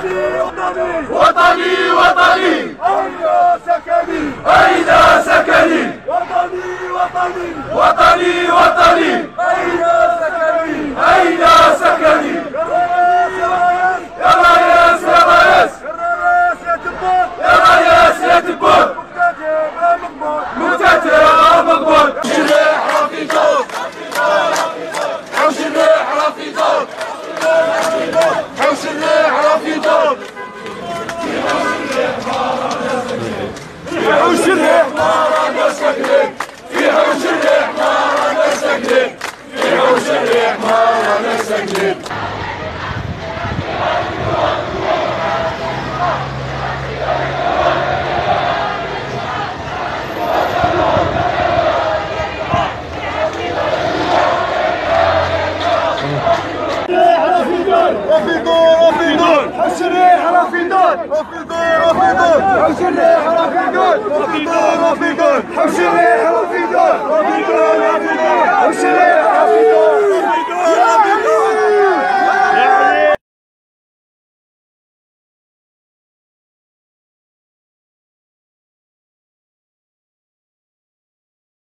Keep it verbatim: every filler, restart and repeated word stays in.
وطني وطني وطني أين سكني أين سكني وطني وطني وطني وطني أين سكني أين سكني يا ريس يا ريس يا ريس يا دبور مقتدر مقبول شريح رفيقك حوش الريح رفيقك حوش الريح رفيقك في حوش الريح ما رانا ساكنين في حوش الريح ما رانا ساكنين في حوش الريح ما رانا ساكنين رفيقون رفيقون حوش الريح رفيقون رفيقون رفيقون حوش الريح رفيقون رفيقون رفيقون حوش الريح رفيقون رفيقون رفيقون حوش الريح